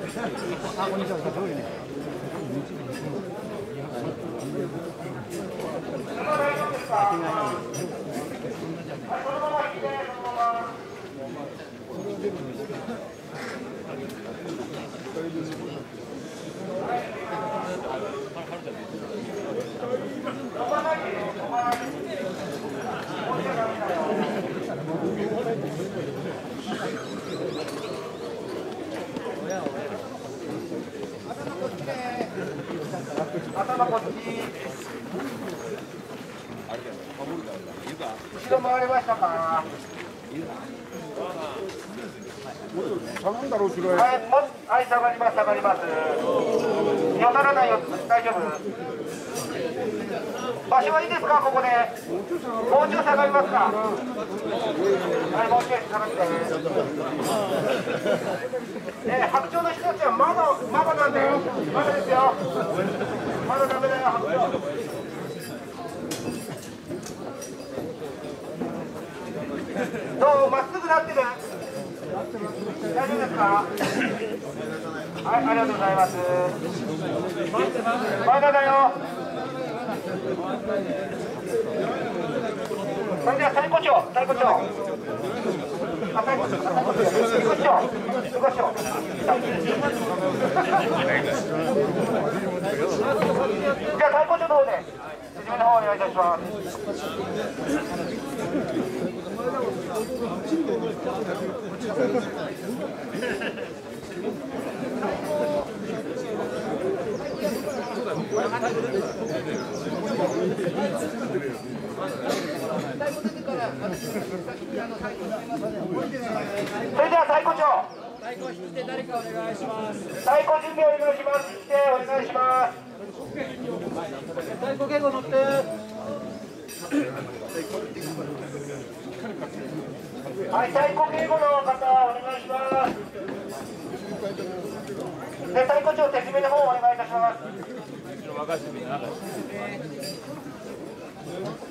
頭こっち。後ろ回れましたか。 下がるだろう、後ろへ。 はい、下がります、下がります。よたらないよ、大丈夫。場所はいいですか、ここで。もうちょい下がりますか。はい、もうちょい下がって。白鳥の人たちはまだなんだよ。まだですよ。まだダメだよ、白鳥。どう、まっすぐなってる。大丈夫ですか。はい、ありがとうございます。まだだよ。それでは最高長。じゃあ最高長の方で説明の方お願いいたします。それでは太鼓長。太鼓引き手誰かお願いします。太鼓準備お願いします。引き手お願いします。太鼓稽古乗って。はい、太鼓稽古の方お願いします。で、太鼓長手締めの方お願いいたします。